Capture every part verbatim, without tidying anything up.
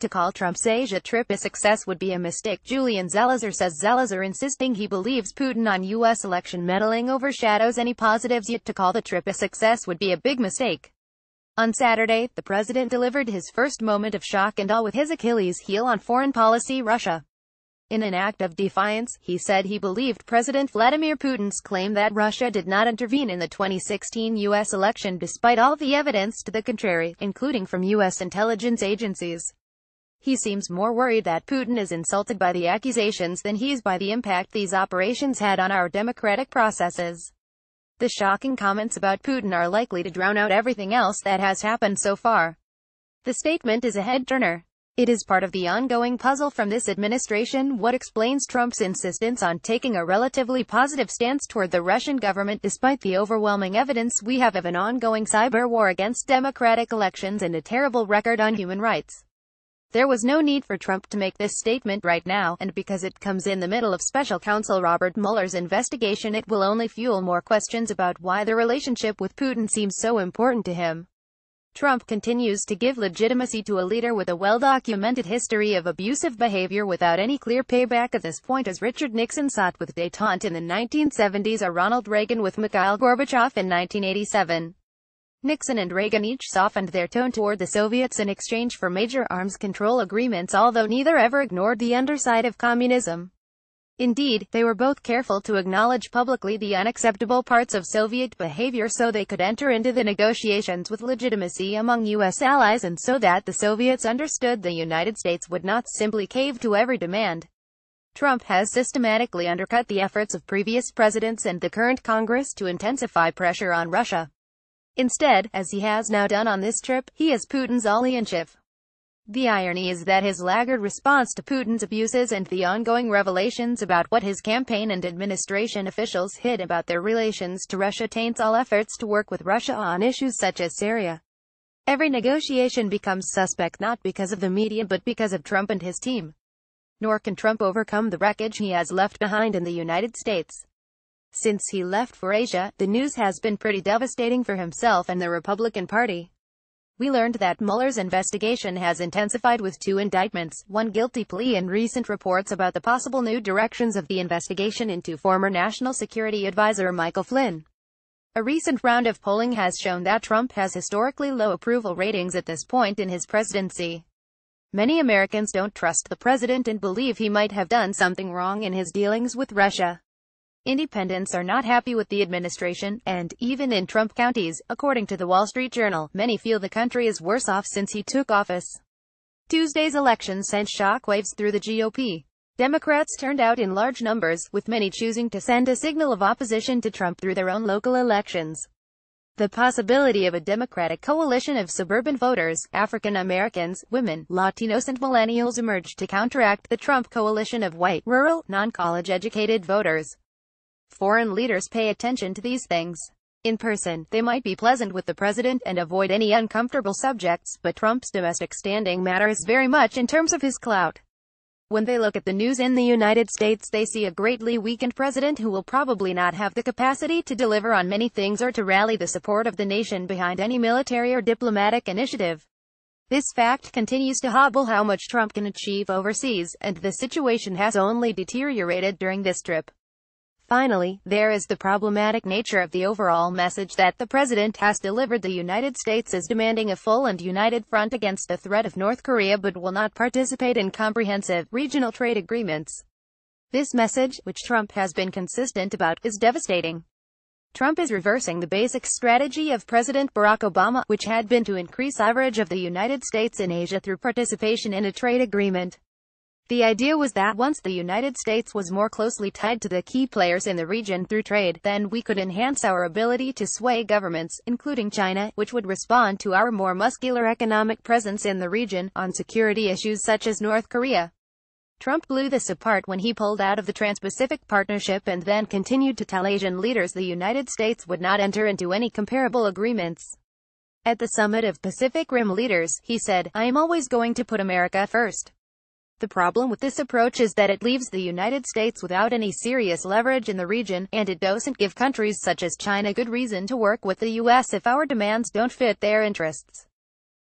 To call Trump's Asia trip a success would be a mistake, Julian Zelizer says. Zelizer insisting he believes Putin on U S election meddling overshadows any positives, yet to call the trip a success would be a big mistake. On Saturday, the president delivered his first moment of shock and awe with his Achilles heel on foreign policy, Russia. In an act of defiance, he said he believed President Vladimir Putin's claim that Russia did not intervene in the twenty sixteen U S election despite all the evidence to the contrary, including from U S intelligence agencies. He seems more worried that Putin is insulted by the accusations than he is by the impact these operations had on our democratic processes. The shocking comments about Putin are likely to drown out everything else that has happened so far. The statement is a head-turner. It is part of the ongoing puzzle from this administration. What explains Trump's insistence on taking a relatively positive stance toward the Russian government despite the overwhelming evidence we have of an ongoing cyber war against democratic elections and a terrible record on human rights? There was no need for Trump to make this statement right now, and because it comes in the middle of Special Counsel Robert Mueller's investigation, it will only fuel more questions about why the relationship with Putin seems so important to him. Trump continues to give legitimacy to a leader with a well-documented history of abusive behavior without any clear payback at this point, as Richard Nixon sought with détente in the nineteen seventies or Ronald Reagan with Mikhail Gorbachev in nineteen eighty-seven. Nixon and Reagan each softened their tone toward the Soviets in exchange for major arms control agreements, although neither ever ignored the underside of communism. Indeed, they were both careful to acknowledge publicly the unacceptable parts of Soviet behavior so they could enter into the negotiations with legitimacy among U S allies, and so that the Soviets understood the United States would not simply cave to every demand. Trump has systematically undercut the efforts of previous presidents and the current Congress to intensify pressure on Russia. Instead, as he has now done on this trip, he is Putin's ally in chief. The irony is that his laggard response to Putin's abuses and the ongoing revelations about what his campaign and administration officials hid about their relations to Russia taints all efforts to work with Russia on issues such as Syria. Every negotiation becomes suspect not because of the media but because of Trump and his team. Nor can Trump overcome the wreckage he has left behind in the United States. Since he left for Asia, the news has been pretty devastating for himself and the Republican Party. We learned that Mueller's investigation has intensified with two indictments, one guilty plea, and recent reports about the possible new directions of the investigation into former National Security Advisor Michael Flynn. A recent round of polling has shown that Trump has historically low approval ratings at this point in his presidency. Many Americans don't trust the president and believe he might have done something wrong in his dealings with Russia. Independents are not happy with the administration, and, even in Trump counties, according to the Wall Street Journal, many feel the country is worse off since he took office. Tuesday's election sent shockwaves through the G O P. Democrats turned out in large numbers, with many choosing to send a signal of opposition to Trump through their own local elections. The possibility of a Democratic coalition of suburban voters, African Americans, women, Latinos and millennials emerged to counteract the Trump coalition of white, rural, non-college educated voters. Foreign leaders pay attention to these things. In person, they might be pleasant with the president and avoid any uncomfortable subjects, but Trump's domestic standing matters very much in terms of his clout. When they look at the news in the United States, they see a greatly weakened president who will probably not have the capacity to deliver on many things or to rally the support of the nation behind any military or diplomatic initiative. This fact continues to hobble how much Trump can achieve overseas, and the situation has only deteriorated during this trip. Finally, there is the problematic nature of the overall message that the president has delivered. The United States is demanding a full and united front against the threat of North Korea but will not participate in comprehensive, regional trade agreements. This message, which Trump has been consistent about, is devastating. Trump is reversing the basic strategy of President Barack Obama, which had been to increase leverage of the United States in Asia through participation in a trade agreement. The idea was that once the United States was more closely tied to the key players in the region through trade, then we could enhance our ability to sway governments, including China, which would respond to our more muscular economic presence in the region, on security issues such as North Korea. Trump blew this apart when he pulled out of the Trans-Pacific Partnership and then continued to tell Asian leaders the United States would not enter into any comparable agreements. At the summit of Pacific Rim leaders, he said, "I am always going to put America first." The problem with this approach is that it leaves the United States without any serious leverage in the region, and it doesn't give countries such as China good reason to work with the U S if our demands don't fit their interests.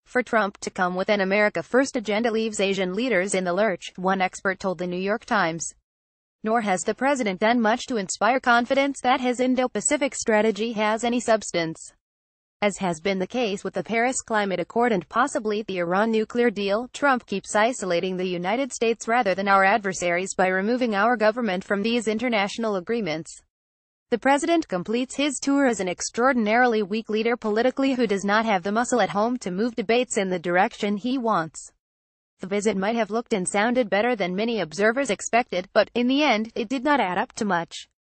For Trump to come with an America First agenda leaves Asian leaders in the lurch, one expert told the New York Times. Nor has the president done much to inspire confidence that his Indo-Pacific strategy has any substance. As has been the case with the Paris Climate Accord and possibly the Iran nuclear deal, Trump keeps isolating the United States rather than our adversaries by removing our government from these international agreements. The president completes his tour as an extraordinarily weak leader politically who does not have the muscle at home to move debates in the direction he wants. The visit might have looked and sounded better than many observers expected, but, in the end, it did not add up to much.